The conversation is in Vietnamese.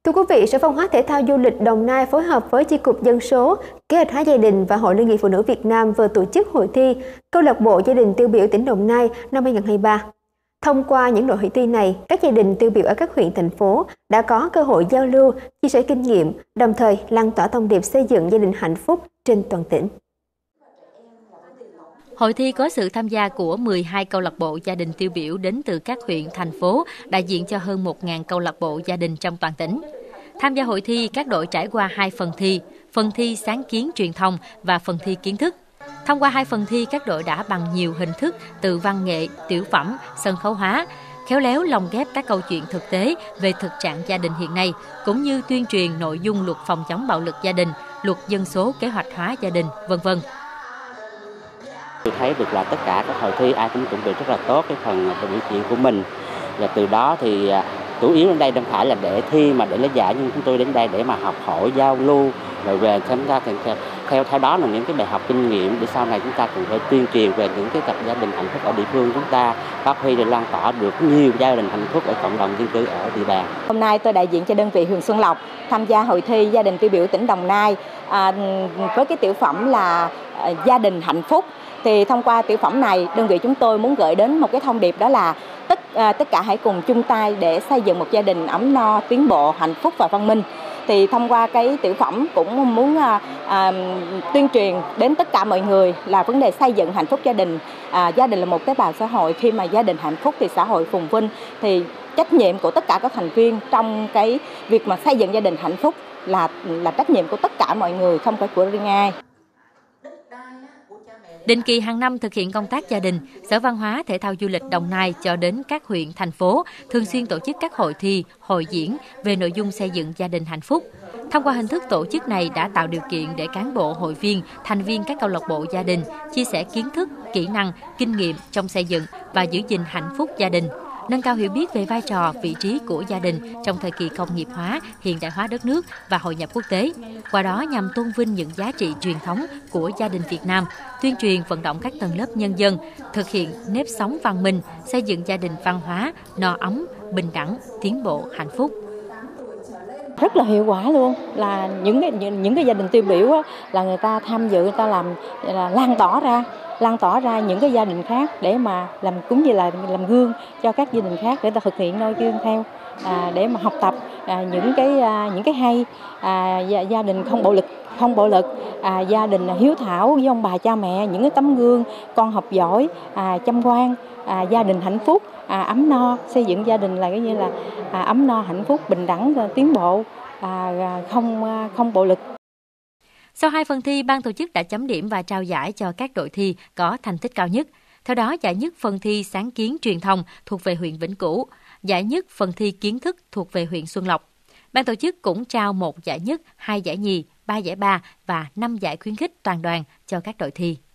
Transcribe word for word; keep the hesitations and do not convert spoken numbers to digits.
Thưa quý vị, Sở Văn hóa Thể thao Du lịch Đồng Nai phối hợp với Chi cục Dân số, Kế hoạch hóa gia đình và Hội Liên hiệp Phụ nữ Việt Nam vừa tổ chức hội thi Câu lạc bộ gia đình tiêu biểu tỉnh Đồng Nai năm hai không hai ba. Thông qua những đội hội thi này, các gia đình tiêu biểu ở các huyện, thành phố đã có cơ hội giao lưu, chia sẻ kinh nghiệm, đồng thời lan tỏa thông điệp xây dựng gia đình hạnh phúc trên toàn tỉnh. Hội thi có sự tham gia của mười hai câu lạc bộ gia đình tiêu biểu đến từ các huyện, thành phố, đại diện cho hơn một nghìn câu lạc bộ gia đình trong toàn tỉnh. Tham gia hội thi, các đội trải qua hai phần thi, phần thi sáng kiến truyền thông và phần thi kiến thức. Thông qua hai phần thi, các đội đã bằng nhiều hình thức từ văn nghệ, tiểu phẩm, sân khấu hóa, khéo léo lồng ghép các câu chuyện thực tế về thực trạng gia đình hiện nay, cũng như tuyên truyền nội dung luật phòng chống bạo lực gia đình, luật dân số kế hoạch hóa gia đình, vân vân. Tôi thấy được là tất cả các hội thi ai cũng chuẩn bị rất là tốt cái phần biểu diễn của mình, và từ đó thì chủ yếu đến đây không phải là để thi mà để lấy giải, nhưng chúng tôi đến đây để mà học hỏi, giao lưu, rồi về chúng ta theo theo đó là những cái bài học kinh nghiệm để sau này chúng ta cần phải tuyên truyền về những cái cặp gia đình hạnh phúc ở địa phương chúng ta, phát huy để lan tỏa được nhiều gia đình hạnh phúc ở cộng đồng dân cư ở địa bàn. Hôm nay tôi đại diện cho đơn vị huyện Xuân Lộc tham gia hội thi gia đình tiêu biểu tỉnh Đồng Nai à, với cái tiểu phẩm là à, gia đình hạnh phúc. Thì thông qua tiểu phẩm này, đơn vị chúng tôi muốn gửi đến một cái thông điệp, đó là tất à, tất cả hãy cùng chung tay để xây dựng một gia đình ấm no, tiến bộ, hạnh phúc và văn minh. Thì thông qua cái tiểu phẩm cũng muốn à, à, tuyên truyền đến tất cả mọi người là vấn đề xây dựng hạnh phúc gia đình. À, gia đình là một tế bào xã hội, khi mà gia đình hạnh phúc thì xã hội phồn vinh. Thì trách nhiệm của tất cả các thành viên trong cái việc mà xây dựng gia đình hạnh phúc là là trách nhiệm của tất cả mọi người, không phải của riêng ai. Định kỳ hàng năm thực hiện công tác gia đình, Sở Văn hóa Thể thao Du lịch Đồng Nai cho đến các huyện, thành phố thường xuyên tổ chức các hội thi, hội diễn về nội dung xây dựng gia đình hạnh phúc. Thông qua hình thức tổ chức này đã tạo điều kiện để cán bộ, hội viên, thành viên các câu lạc bộ gia đình chia sẻ kiến thức, kỹ năng, kinh nghiệm trong xây dựng và giữ gìn hạnh phúc gia đình, nâng cao hiểu biết về vai trò, vị trí của gia đình trong thời kỳ công nghiệp hóa, hiện đại hóa đất nước và hội nhập quốc tế. Qua đó nhằm tôn vinh những giá trị truyền thống của gia đình Việt Nam, tuyên truyền vận động các tầng lớp nhân dân thực hiện nếp sống văn minh, xây dựng gia đình văn hóa, no ấm, bình đẳng, tiến bộ, hạnh phúc. Rất là hiệu quả luôn, là những cái những, những cái gia đình tiêu biểu á, là người ta tham dự, người ta làm là lan tỏa ra lan tỏa ra những cái gia đình khác để mà làm cũng như là làm gương cho các gia đình khác để ta thực hiện noi gương theo, à, để mà học tập à, những cái à, những cái hay, à, gia, gia đình không bạo lực không bạo lực à, gia đình hiếu thảo với ông bà cha mẹ, những cái tấm gương con học giỏi, à, chăm ngoan, à, gia đình hạnh phúc, à, ấm no, xây dựng gia đình là cái như là à, ấm no, hạnh phúc, bình đẳng, tiến bộ, à, không không bạo lực. Sau hai phần thi, ban tổ chức đã chấm điểm và trao giải cho các đội thi có thành tích cao nhất. Theo đó, giải nhất phần thi sáng kiến truyền thông thuộc về huyện Vĩnh Cửu, giải nhất phần thi kiến thức thuộc về huyện Xuân Lộc. Ban tổ chức cũng trao một giải nhất, hai giải nhì, ba giải ba và năm giải khuyến khích toàn đoàn cho các đội thi.